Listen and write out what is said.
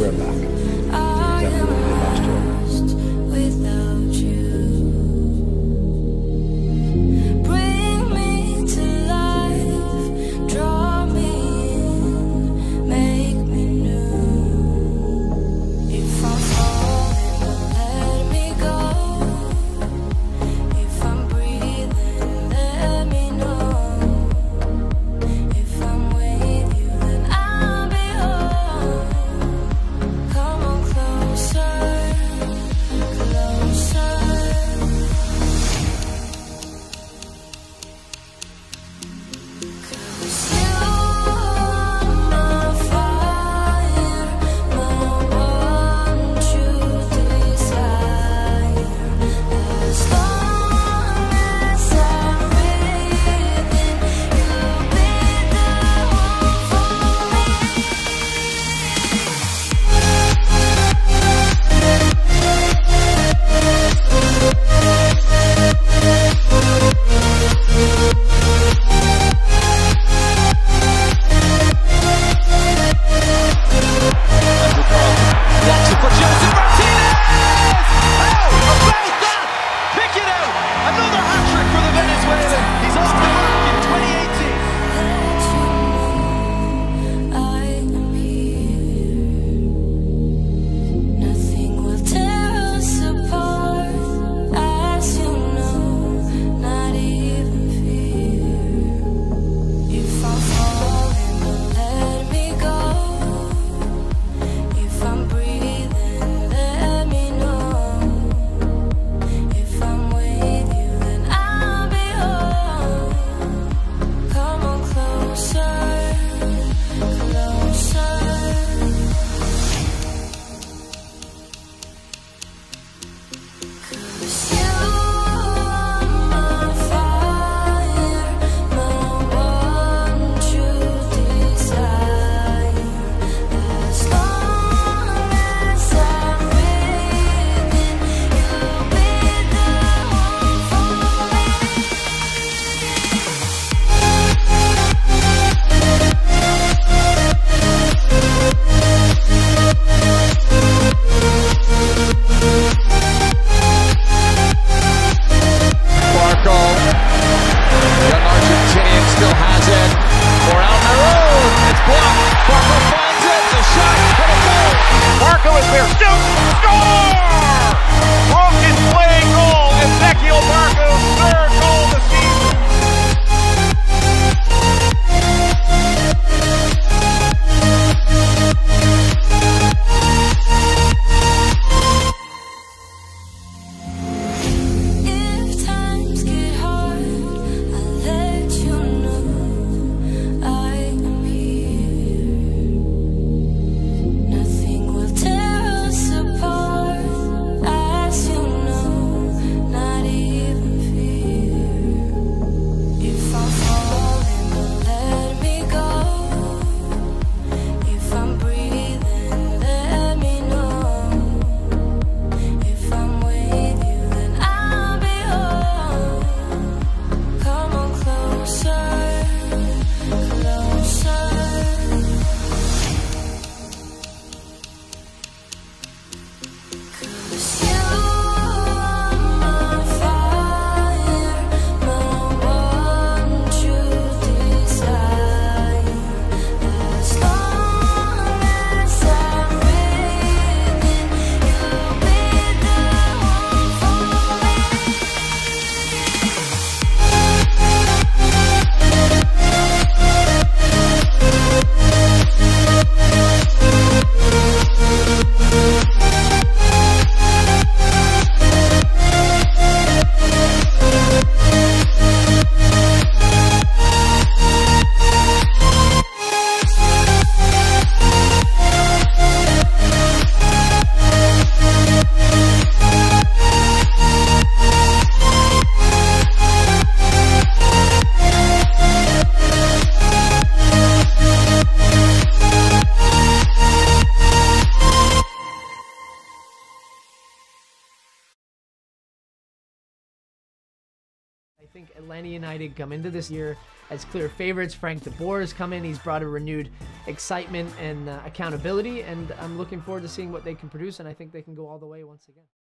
are back. Exactly what we did last year. Without you, bring me to life, draw me in, make me new. If I'm falling, let me go. If I'm breathing, let me know. If I'm with you, then I'll be home. Come on closer, closer. Cause you are my fire, my one true desire. As long as I'm breathing, you'll be the one for me. Blocks it for Joseph Martinez! Oh, about that! Pick it out! Another hat-trick for the Venezuelan. He's off the mark in 2018. I am here. Nothing will tear us apart, as you know, not even fear. If I'm falling, then let me go. If I'm breathing, let me know. If I'm with you, then I'll be home. Come on closer, closer. Cause you are my fire, my one true desire. As long as I'm breathing, you'll be the one for me. Barco. Young Argentinian still has it. For Almirón. It's blocked. Barco finds it. The shot. And a goal. Barco is there. Still score! Broken play goal. Ezequiel Barco's third goal of the season. If times get hard, I'll let you know I am here. Nothing will tear us apart, as you know, not even fear. If I'm falling, then let me go. If I'm breathing, let me know. If I'm with you, then I'll be home. Come on closer, closer. Cause you are my fire, my one true desire. As long as I'm breathing, you'll be the one for me. I think Atlanta United come into this year as clear favorites. Frank De Bour has come in. He's brought a renewed excitement and accountability, and I'm looking forward to seeing what they can produce, and I think they can go all the way once again.